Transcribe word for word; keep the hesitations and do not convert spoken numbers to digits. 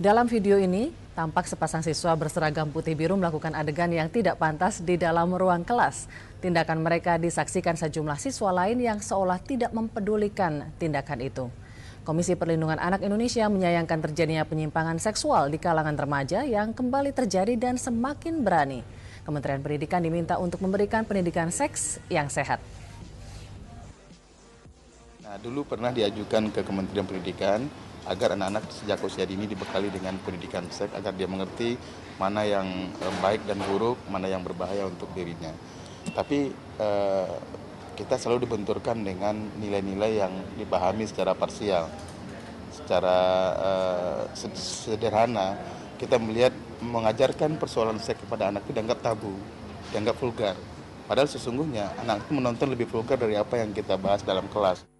Dalam video ini, tampak sepasang siswa berseragam putih biru melakukan adegan yang tidak pantas di dalam ruang kelas. Tindakan mereka disaksikan sejumlah siswa lain yang seolah tidak mempedulikan tindakan itu. Komisi Perlindungan Anak Indonesia menyayangkan terjadinya penyimpangan seksual di kalangan remaja yang kembali terjadi dan semakin berani. Kementerian Pendidikan diminta untuk memberikan pendidikan seks yang sehat. Nah, dulu pernah diajukan ke Kementerian Pendidikan agar anak-anak sejak usia dini dibekali dengan pendidikan seks agar dia mengerti mana yang baik dan buruk, mana yang berbahaya untuk dirinya. Tapi eh, kita selalu dibenturkan dengan nilai-nilai yang dipahami secara parsial, secara eh, sederhana. Kita melihat mengajarkan persoalan seks kepada anak itu dianggap tabu, dianggap vulgar. Padahal sesungguhnya anak itu menonton lebih vulgar dari apa yang kita bahas dalam kelas.